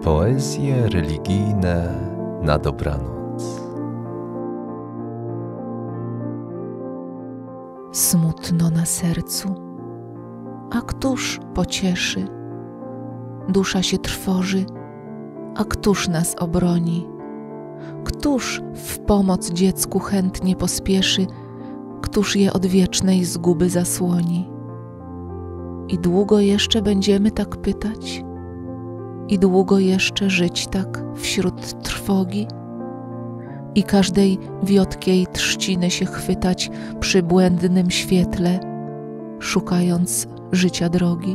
Poezje religijne na dobranoc. Smutno na sercu, a któż pocieszy? Dusza się trwoży, a któż nas obroni? Któż w pomoc dziecku chętnie pospieszy? Któż je od wiecznej zguby zasłoni? I długo jeszcze będziemy tak pytać? I długo jeszcze żyć tak wśród trwogi? I każdej wiotkiej trzciny się chwytać przy błędnym świetle, szukając życia drogi?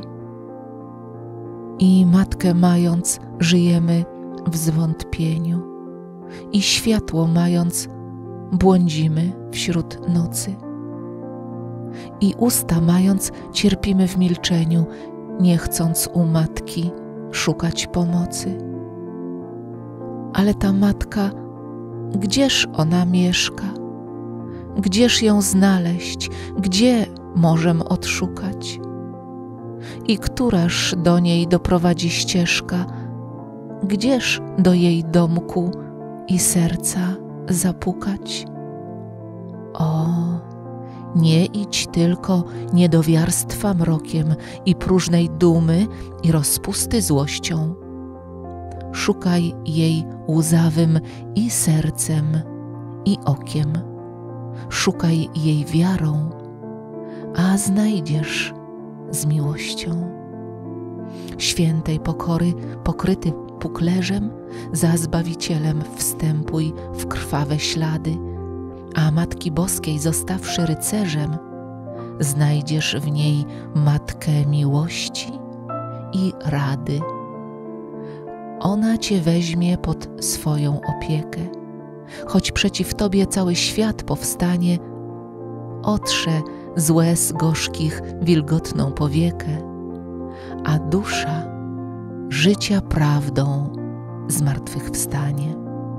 I matkę mając, żyjemy w zwątpieniu, i światło mając, błądzimy wśród nocy. I usta mając, cierpimy w milczeniu, nie chcąc u matki szukać pomocy. Ale ta matka, gdzież ona mieszka? Gdzież ją znaleźć? Gdzie możem odszukać? I któraż do niej doprowadzi ścieżka? Gdzież do jej domku i serca zapukać? O, nie idź tylko niedowiarstwa mrokiem i próżnej dumy i rozpusty złością. Szukaj jej łzawym i sercem, i okiem. Szukaj jej wiarą, a znajdziesz z miłością. Świętej pokory pokryty puklerzem, za Zbawicielem wstępuj w krwawe ślady, a Matki Boskiej zostawszy rycerzem, znajdziesz w niej Matkę miłości i rady. Ona cię weźmie pod swoją opiekę, choć przeciw tobie cały świat powstanie, otrze z łez gorzkich wilgotną powiekę, a dusza życia prawdą zmartwychwstanie.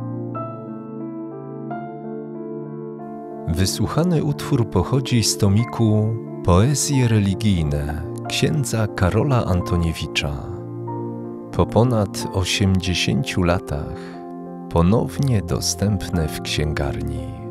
Wysłuchany utwór pochodzi z tomiku Poezje religijne księdza Karola Antoniewicza. Po ponad 80 latach ponownie dostępne w księgarni.